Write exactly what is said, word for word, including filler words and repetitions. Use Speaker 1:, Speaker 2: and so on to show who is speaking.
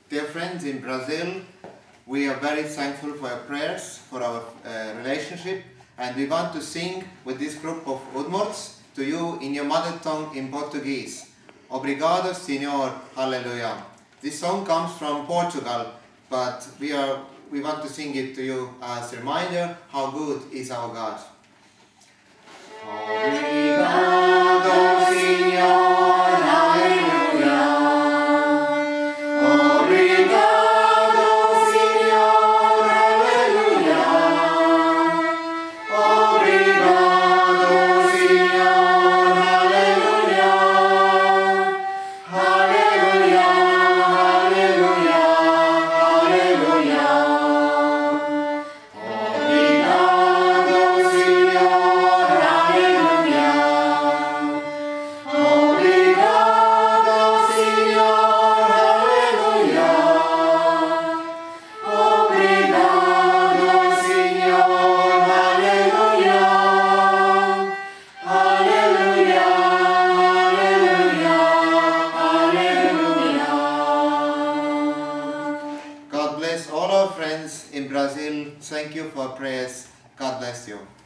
Speaker 1: Dear friends in Brazil, we are very thankful for your prayers, for our uh, relationship, and we want to sing with this group of Udmurts to you in your mother tongue in Portuguese. Obrigado Senhor, hallelujah. This song comes from Portugal, but we are we want to sing it to you as a reminder how good is our God. Obrigado Senhor, hallelujah. Obrigado Senhor, hallelujah. Obrigado Senhor, hallelujah. Hallelujah, hallelujah, hallelujah. Obrigado Senhor, hallelujah. Obrigado Senhor, hallelujah. Obrigado Senhor, hallelujah. Hallelujah, hallelujah, hallelujah. God bless all our friends in Brazil. Thank you for prayers. God bless you.